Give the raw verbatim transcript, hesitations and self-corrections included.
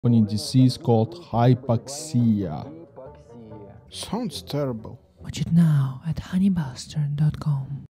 Funny disease called hypoxia. Sounds terrible. Watch it now at honey bastard dot com.